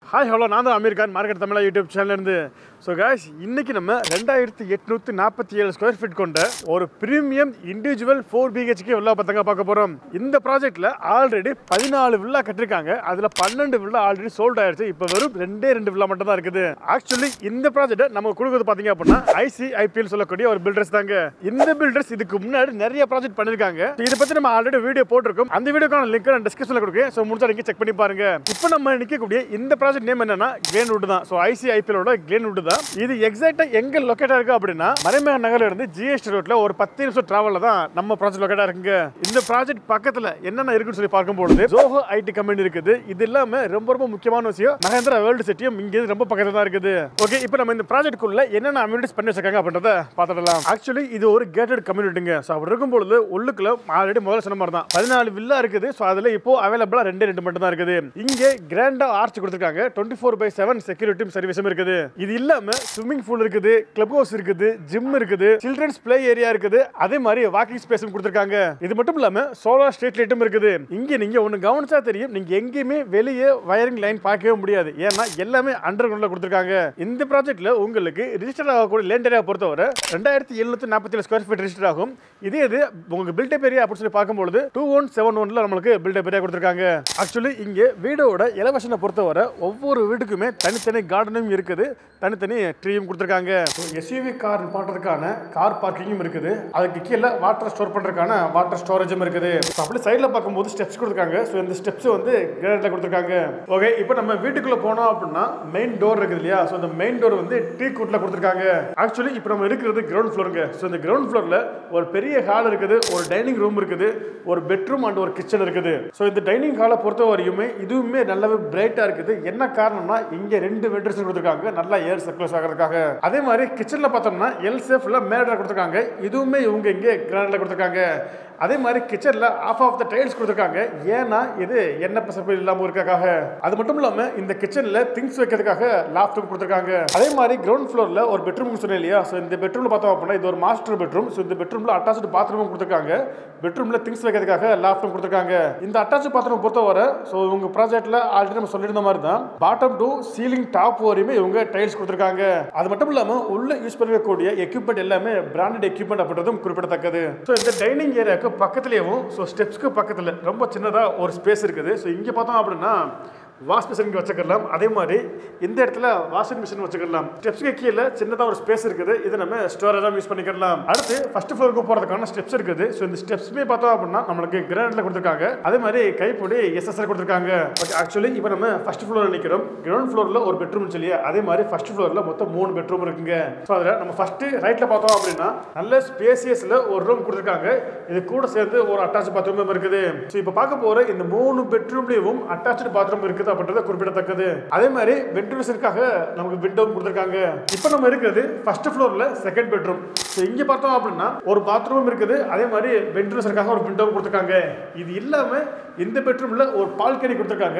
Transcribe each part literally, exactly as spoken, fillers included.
Hi hello நான் தான் Aamir Khan market Tamizha YouTube சேனல்லேருந்து. ஸோ காய்ஸ், இன்றைக்கி நம்ம ரெண்டாயிரத்தி எட்நூற்றி நாற்பத்தி ஏழு ஸ்கொயர் ஃபீட் கொண்ட ஒரு premium individual four BHK villa பத்தங்க பார்க்க போகிறோம். இந்த ப்ராஜெக்ட்டில் ஆல்ரெடி பதினாலு வில்லா கட்டிருக்காங்க. அதில் பன்னெண்டு வில்லா ஆல்ரெடி சோல்ட் ஆயிடுச்சு. இப்போ வெறும் ரெண்டே ரெண்டு வில்லா மட்டும் தான் இருக்குது. ஆக்சுவலி இந்த ப்ராஜெக்ட்டை நம்ம கொடுக்குறது பார்த்தீங்க அப்படின்னா ஐசிஐபிஎல் சொல்லக்கூடிய ஒரு பில்டர்ஸ் தாங்க. இந்த பில்டர்ஸ் இதுக்கு முன்னாடி நிறைய ப்ராஜெக்ட் பண்ணியிருக்காங்க. இதை பற்றி நம்ம ஆல்ரெடி வீடியோ போட்டிருக்கோம். அந்த வீடியோக்கான லிங்க் நான் டிஸ்கிரிப்ஷனில் கொடுக்குறேன். ஸோ முடிச்சா நீங்கள் செக் பண்ணி பாருங்க. இப்போ நம்ம நிற்கக்கூடிய இந்த ப்ராஜெக்ட் நேம் என்னன்னா கிளேன்வுட் தான். ஸோ ஐசிஐபிஎலோட கிளேன்வுட் தான். இது எக்ஸாக்டா எங்க லொகேட்டா இருக்கு அப்படின்னா மறைமேக நகர்ல இருந்து ஜிஎஸ்டி ரோட்ல ஒரு பத்து நிமிஷம் டிராவல்ல தான் நம்ம ப்ராஜெக்ட் லொகேட்டா இருக்குங்க. இந்த ப்ராஜெக்ட் பக்கத்துல என்னென்ன இருக்குன்னு சொல்லி பார்க்கும்போது ஜோஹோ ஐடி கம்பெனி இருக்குது. இது இல்லாம ரொம்ப ரொம்ப முக்கியமான விஷயம் மகேந்திரா வேர்ல்டு சிட்டியும் இங்க ரொம்ப பக்கத்துல தான் இருக்குது. ஓகே, இப்போ நம்ம இந்த ப்ராஜெக்ட்குள்ள என்னென்ன அம்யூனிட்டிஸ் பண்ணி வச்சிருக்காங்க அப்படின்றத பார்த்துடலாம். ஆக்சுவலி இது ஒரு கேட்டட் கம்யூனிட்டிங்க. ஸோ அப்படி இருக்கும்போது உள்ளுக்குள்ள ஆல்ரெடி முதல்ல சொன்ன மாதிரி தான் பதினாலு வில்லா இருக்குது. ஸோ அதுல இப்போ அவைலபிளா ரெண்டே ரெண்டு மட்டும் தான் இருக்குது. இங்க கிராண்டா ஆர்ச் கொடுத்துருக்காங்க. Twenty four by seven security சர்வீஸும் இருக்குது. இது இல்லாம ஸ்விம்மிங் பூல் இருக்குது, கிளப் ஹவுஸ் இருக்குது, ஜிம் இருக்குது, சில்ட்ரன்ஸ் பிளே ஏரியா இருக்குது, அதே மாதிரி வாக்கிங் ஸ்பேஸும் கொடுத்துருக்காங்க. இது மட்டும் இல்லாம சோலார் ஸ்ட்ரீட் லைட்டும் இருக்குது. இங்க நீங்க ஒன்னு கவனிச்சா தெரியும், நீங்க எங்கேயுமே வெளியே வயரிங் லைன் பார்க்கவே முடியாது. ஏன்னா எல்லாமே அண்டர் கிரவுண்ட்ல கொடுத்துருக்காங்க. இந்த ப்ராஜெக்ட்ல உங்களுக்கு ரிஜிஸ்டர் ஆகக்கூடிய லேண்ட் ஏரியா பொறுத்தவரை ரெண்டாயிரத்தி எழுநூத்தி நாற்பத்தி ஏழு ஸ்கொயர் ஃபீட் ரிஜிஸ்டர் ஆகும். இதே இது உங்களுக்கு பில்டப் ஏரியா அப்படின்னு சொல்லி பார்க்கும்போது டூ ஒன் செவன் ஒன்ல நம்மளுக்கு பில்டப் ஏரியா கொடுத்துருக்காங்க. ஆக்சுவலி இங்க வீடோட எலவேஷனை பொறுத்தவரை ஒவ்வொரு வீட்டுக்குமே தனித்தனி கார்டனும் இருக்குது, தனித்தனி ட்ரீயும் கொடுத்துருக்காங்க. எஸ்யூவி கார் பாட்டுறதுக்கான கார் பார்க்கிங்கும் இருக்குது. அதுக்கு கீழே வாட்டர் ஸ்டோர் பண்றதுக்கான வாட்டர் ஸ்டோரேஜும் இருக்குது. அப்படி சைடில் பார்க்கும்போது ஸ்டெப்ஸ் கொடுத்துருக்காங்க. ஸோ இந்த ஸ்டெப்ஸ் வந்து கிரானைட்ல கொடுத்துருக்காங்க. ஓகே, இப்போ நம்ம வீட்டுக்குள்ள போனோம் அப்படின்னா மெயின் டோர் இருக்குது இல்லையா? ஸோ இந்த மெயின் டோர் வந்து டீ குட்ல கொடுத்துருக்காங்க. ஆக்சுவலி இப்போ நம்ம இருக்கிறது கிரவுண்ட் ஃப்ளோருங்க. ஸோ இந்த கிரவுண்ட் ஃப்ளோர்ல ஒரு பெரிய ஹால் இருக்குது, ஒரு டைனிங் ரூம் இருக்குது, ஒரு பெட்ரூம் அண்ட் ஒரு கிச்சன் இருக்குது. ஸோ இந்த டைனிங் ஹாலை பொறுத்த வரையுமே இதுவுமே நல்லாவே பிரைட்டா இருக்குது. என்ன காரணம்னா இங்க ரெண்டு வென்டிலேஷன் கொடுத்துருக்காங்க, நல்லா ஏர் சர்க்குலேட் ஆகிறதுக்காக. அதே மாதிரி கிச்சன்ல பார்த்தோம்னா எல் சேஃப்ல மேடா கொடுத்துருக்காங்க. இதுவுமே இவங்க இங்கே கிரானைட்ல கொடுத்துருக்காங்க. அதே மாதிரி கிச்சன்ல ஆஃப் ஆஃப் த டைல்ஸ் கொடுத்துருக்காங்க. ஏன்னா இது எண்ணெய் பசப்பு இல்லாம இருக்காக. அது மட்டும் இல்லாம இந்த கிச்சன்ல திங்ஸ் வைக்கிறதுக்காக லாஃப்ட் கொடுத்துருக்காங்க. அதே மாதிரி கிரவுண்ட் ஃப்ளோர்ல ஒரு பெட்ரூம் சொன்னேன் இல்லையா? ஸோ இந்த பெட்ரூம்ல பார்த்தோம் அப்படின்னா இது ஒரு மாஸ்டர் பெட்ரூம். ஸோ இந்த பெட்ரூம்ல அட்டாச்சு பாத்ரூமும் கொடுத்துருக்காங்க. பெட்ரூம்ல திங்ஸ் வைக்கிறதுக்காக லாஃப்டும் கொடுத்துருக்காங்க. இந்த அட்டாச்சு பாத்ரூம் பொறுத்தவரை ஸோ உங்க ப்ராஜெக்ட்ல ஆல்ரெடி நம்ம சொல்லியிருந்த மாதிரி தான் பாட்டம் டு சீலிங் டாப் வரையுமே இவங்க டைல்ஸ் கொடுத்துருக்காங்க. அது மட்டும் இல்லாம உள்ள யூஸ் பண்ணக்கூடிய எக்யூப்மெண்ட் எல்லாமே பிராண்டட் எக்யூப்மெண்ட் அப்படின்றதும் குறிப்பிடத்தக்கது. ஸோ இந்த டைனிங் ஏரியாவுக்கு பக்கத்துலேயும் ஸோ ஸ்டெப்ஸ்க்கு பக்கத்தில் ரொம்ப சின்னதாக ஒரு ஸ்பேஸ் இருக்குது. ஸோ இங்கே பார்த்தோம் அப்படின்னா வாஷ் மிஷின் வச்சுக்கலாம். அதே மாதிரி இந்த இடத்துல வாஷிங் மிஷின் வச்சுக்கலாம். ஸ்டெப்ஸ்க்கு கீழே சின்னதாக ஒரு ஸ்பேஸ் இருக்குது. இதை நம்ம ஸ்டோரேஜாக யூஸ் பண்ணிக்கலாம். அடுத்து ஃபர்ஸ்ட் ஃப்ளோருக்கு போகிறதுக்கான ஸ்டெப்ஸ் இருக்குது. ஸோ இந்த ஸ்டெப்ஸ்மே பார்த்தோம் அப்படின்னா நம்மளுக்கு கிரானைட்ல கொடுத்துருக்காங்க. அதே மாதிரி கைப்பொடி எஸ்எஸ்ஆர் கொடுத்துருக்காங்க. ஓகே, ஆக்சுவலி இப்போ நம்ம ஃபர்ஸ்ட் ஃப்ளோரில் நிற்கிறோம். கிரவுண்ட் ஃப்ளோரில் ஒரு பெட்ரூம் சொல்லி அதே மாதிரி ஃபர்ஸ்ட் ஃப்ளோரில் மொத்தம் மூணு பெட்ரூம் இருக்குங்க. ஸோ அதில் நம்ம ஃபர்ஸ்ட் ரைட்டில் பார்த்தோம் அப்படின்னா நல்ல ஸ்பேசியஸில் ஒரு ரூம் கொடுத்துருக்காங்க. இது கூட சேர்ந்து ஒரு அட்டாச் பாத்ரூம் இருக்குது. ஸோ இப்போ பார்க்க போகிற இந்த மூணு பெட்ரூம்லேயும் அட்டாச்சு பாத்ரூம் இருக்குது அப்படின்றத குறிப்பிடத்தக்கது. அதே மாதிரி வென்டிலேஷனுக்காக நமக்கு விண்டோவும் கொடுத்துருக்காங்க. இப்போ நம்ம இருக்கிறது ஃபர்ஸ்ட் ஃப்ளோர்ல செகண்ட் பெட்ரூம். ஸோ இங்க பார்த்தோம் அப்படின்னா ஒரு பாத்ரூம் இருக்குது. அதே மாதிரி வென்டிலேஷனுக்காக ஒரு விண்டோவும் கொடுத்துருக்காங்க. இது இல்லாம இந்த பெட்ரூம்ல ஒரு பால்கனி கொடுத்துருக்காங்க.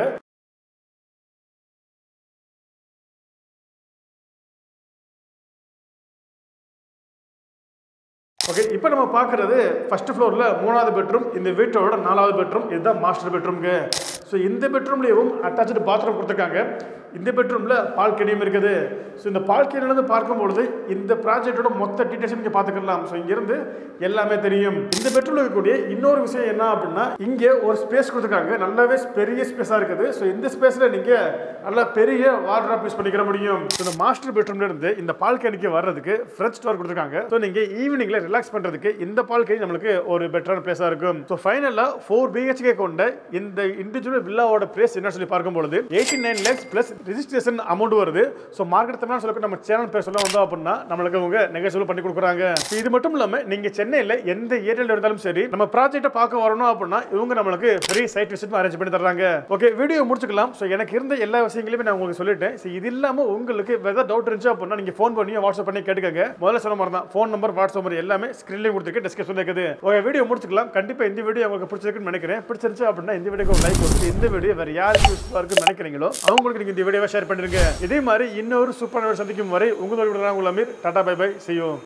ஓகே, இப்போ நம்ம பார்க்குறது ஃபர்ஸ்ட் ஃப்ளோரில் மூணாவது பெட்ரூம். இந்த வீட்டோட நாலாவது பெட்ரூம். இதுதான் மாஸ்டர் பெட்ரூம்க்கு. ஸோ இந்த பெட்ரூம்லேயும் அட்டாச்சு பாத்ரூம் கொடுத்துருக்காங்க. இந்த பெட்ரூமில் பால்கனியும் இருக்குது. ஸோ இந்த பால்கனிலேருந்து பார்க்கும்பொழுது இந்த ப்ராஜெக்டோட மொத்த டீட்டெயில்ஸ் நீங்கள் பார்த்துக்கலாம். ஸோ இங்கேருந்து எல்லாமே தெரியும். இந்த பெட்ரூமில் இருக்கக்கூடிய இன்னொரு விஷயம் என்ன அப்படின்னா இங்கே ஒரு ஸ்பேஸ் கொடுத்துருக்காங்க. நல்லாவே பெரிய ஸ்பேஸாக இருக்குது. ஸோ இந்த ஸ்பேஸில் நீங்கள் நல்லா பெரிய வார்ட்ரோப் யூஸ் பண்ணிக்கிற முடியும். ஸோ இந்த மாஸ்டர் பெட்ரூம்லேருந்து இந்த பால்கனிக்கு வர்றதுக்கு ஃப்ரெஞ்ச் டோர் கொடுத்துருக்காங்க. ஸோ நீங்கள் ஈவினிங்கில் ரிலாக்ஸ் பண்ணுறதுக்கு இந்த பால்கனி நம்மளுக்கு ஒரு பெட்டரான பிளேஸாக இருக்கும். ஸோ ஃபைனலாக ஃபோர் பிஹெச்கே கொண்ட இந்த இண்டிவிஜுவல் வில்லாவோட பிரைஸ் என்ன சொல்லி பார்க்கும்பொழுது eighty nine lakhs plus registration amount வருது. ஸோ மார்க்கெட் தமிழ் சொல்லி நம்ம சேனல் பேர் சொல்ல வந்தோம் அப்படின்னா நம்மளுக்கு அவங்க நெகோசியபிள் பண்ணி கொடுக்குறாங்க. இது மட்டும் இல்லாமல் நீங்கள் சென்னையில் எந்த ஏரியாவில் இருந்தாலும் சரி நம்ம ப்ராஜெக்ட்டை பார்க்க வரணும் அப்படின்னா இவங்க நம்மளுக்கு ஃப்ரீ சைட் விசிட் அரேஞ்ச் பண்ணி தர்றாங்க. ஓகே, வீடியோ முடிச்சுக்கலாம். ஸோ எனக்கு இருந்த எல்லா விஷயங்களையுமே நான் உங்களுக்கு சொல்லிட்டேன். ஸோ இது இல்லாமல் உங்களுக்கு ஏதாவது டவுட் இருந்துச்சு அப்படின்னா நீங்கள் ஃபோன் பண்ணி வாட்ஸ்அப் பண்ணி கேட்டுக்கங்க. முதல்ல சொன்ன மாதிரி தான் ஃபோன் நம்பர் வாட்ஸ்அப் நம்பர் எல்லாமே ஸ்கிரீன்லேயும் கொடுத்துருக்கு, டிஸ்கஷன் இருக்குது. ஓகே, வீடியோ முடிச்சுக்கலாம். கண்டிப்பாக இந்த வீடியோ உங்களுக்கு பிடிச்சிருக்குன்னு நினைக்கிறேன். பிடிச்சிருச்சு அப்படின்னா இந்த வீடியோக்கு லைக் கொடுத்து இந்த வீடியோ வேறு யாருக்கு யூஸ்ஃபுல்லாக இருக்குன்னு நினைக்கிறீங்களோ அவங்களுக்கு நீங்கள் இந்த வீடியோவை ஷேர் பண்ணிருங்க. இதே மாதிரி இன்னொரு சூப்பர் சந்திக்கும் வரை உங்களோட Aamir. Tata, bye bye, see you.